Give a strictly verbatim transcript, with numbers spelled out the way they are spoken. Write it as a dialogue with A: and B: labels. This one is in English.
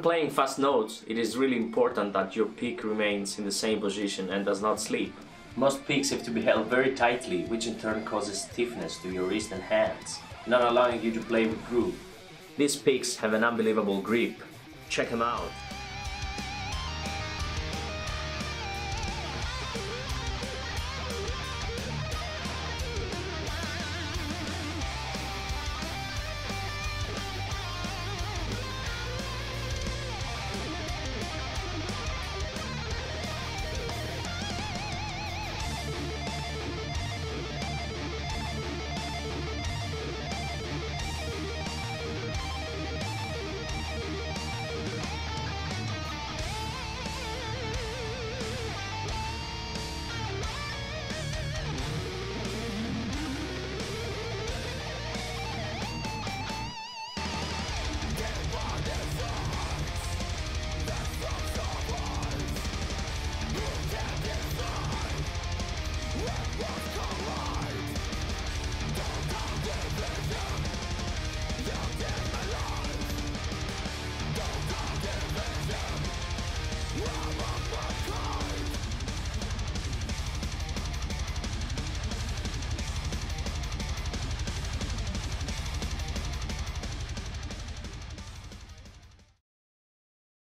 A: playing fast notes, it is really important that your pick remains in the same position and does not slip.
B: Most picks have to be held very tightly, which in turn causes stiffness to your wrist and hands, not allowing you to play with groove.
A: These picks have an unbelievable grip. Check them out.